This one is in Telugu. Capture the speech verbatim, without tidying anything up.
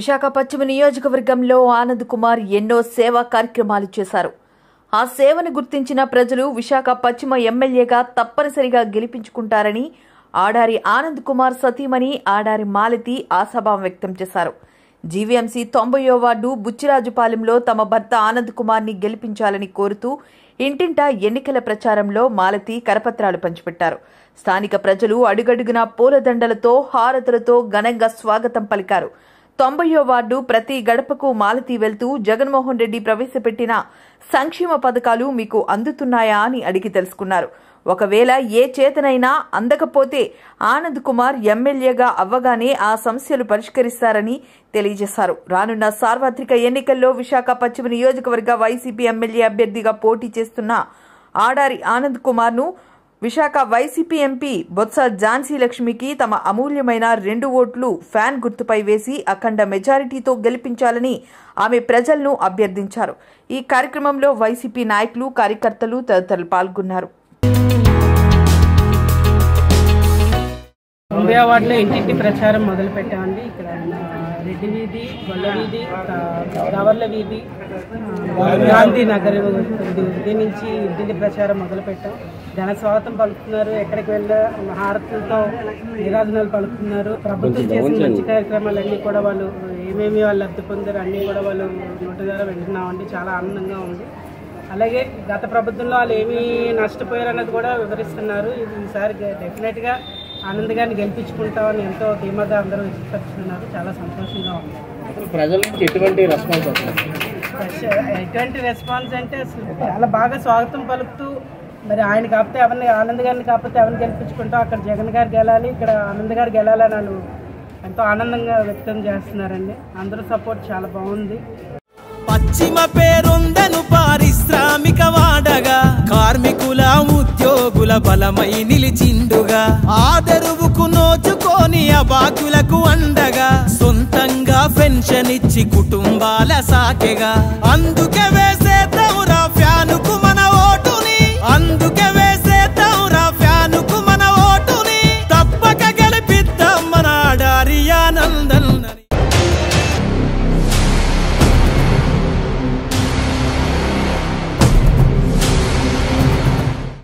విశాఖ పశ్చిమ నియోజకవర్గంలో ఆనంద్ కుమార్ ఎన్నో సేవా కార్యక్రమాలు చేశారు. ఆ సేవను గుర్తించిన ప్రజలు విశాఖ పశ్చిమ ఎమ్మెల్యేగా తప్పనిసరిగా గెలిపించుకుంటారని ఆడారి ఆనంద్ కుమార్ సతీమణి ఆడారి మాలతి ఆశాభావం వ్యక్తం చేశారు. జీవీఎంసీ తొంభైవ వార్డు బుచ్చిరాజుపాలెంలో తమ భర్త ఆనంద్ కుమార్ ని గెలిపించాలని కోరుతూ ఇంటింటా ఎన్నికల ప్రచారంలో మాలతి కరపత్రాలు పంచిపెట్టారు. స్థానిక ప్రజలు అడుగడుగునా పూలదండలతో హారతులతో ఘనంగా స్వాగతం పలికారు. తొంభైవ వార్డు ప్రతి గడపకు మాలతి వెళ్తూ జగన్మోహన్ రెడ్డి ప్రవేశపెట్టిన సంక్షేమ పథకాలు మీకు అందుతున్నాయా అని అడిగి తెలుసుకున్నారు. ఒకవేళ ఏ చేతనైనా అందకపోతే ఆనంద్ కుమార్ ఎమ్మెల్యేగా అవ్వగానే ఆ సమస్యలు పరిష్కరిస్తారని తెలియజేశారు. రానున్న సార్వత్రిక ఎన్నికల్లో విశాఖ పశ్చిమ నియోజకవర్గ వైసీపీ ఎమ్మెల్యే అభ్యర్థిగా పోటీ చేస్తున్న ఆడారి ఆనంద్ కుమార్ ను విశాఖ వైసీపీ ఎంపీ బొత్స ఝాన్సీ లక్ష్మికి తమ అమూల్యమైన రెండు ఓట్లు ఫ్యాన్ గుర్తుపై వేసి అఖండ మెజారిటీతో గెలిపించాలని ఆమె ప్రజలను అభ్యర్థించారు. ఈ కార్యక్రమంలో వైసీపీ నాయకులు, కార్యకర్తలు తదితరులు పాల్గొన్నారు. తొంభై వార్డులో ఇంటింటి ప్రచారం మొదలు పెట్టామండి. ఇక్కడ రెడ్డి వీధి, గొల్ల వీధి, రావర్ల వీధి, గాంధీ నగర్ వీధి నుంచి ఇంటింటి ప్రచారం మొదలు పెట్టాం. జన స్వాగతం పలుకుతున్నారు. ఎక్కడికి వెళ్ళా హారతులతో నిరాధనాలు పలుకుతున్నారు. ప్రభుత్వం చేసిన మంచి కార్యక్రమాలన్నీ కూడా వాళ్ళు ఏమేమి వాళ్ళు లబ్ధి పొందారు అన్నీ కూడా వాళ్ళు నోటి ద్వారా వింటున్నామండి. చాలా ఆనందంగా ఉంది. అలాగే గత ప్రభుత్వంలో వాళ్ళు ఏమీ నష్టపోయారు అన్నది కూడా వివరిస్తున్నారు. ఈసారి డెఫినెట్గా ఆనంద్ గారిని గెలిపించుకుంటామని ఎంతో ధీమాగా అందరూ వ్యక్తపరుస్తున్నారు. చాలా సంతోషంగా ఉంది. ప్రజల నుంచి ఎటువంటి రెస్పాన్స్ వస్తుంది? ఎటువంటి రెస్పాన్స్ అంటే చాలా బాగా స్వాగతం పలుకుతూ మరి ఆయన కాకపోతే ఎవరిని ఆనంద్ గారిని కాకపోతే ఎవరిని గెలిపించుకుంటాం, అక్కడ జగన్ గారు గెలాలి, ఇక్కడ ఆనంద్ గారు గెలాలని వాళ్ళు ఎంతో ఆనందంగా వ్యక్తం చేస్తున్నారండి. అందరూ సపోర్ట్ చాలా బాగుంది. పశ్చిమ పేరొందను పారిశ్రామిక వాడగా కార్మికుల ఉద్యోగుల బలమై నిలిచిండుగా ఆదరువుకు నోచుకొని అబాకులకు అండగా సొంతంగా పెన్షన్ ఇచ్చి కుటుంబాల సాకెగా అందుకే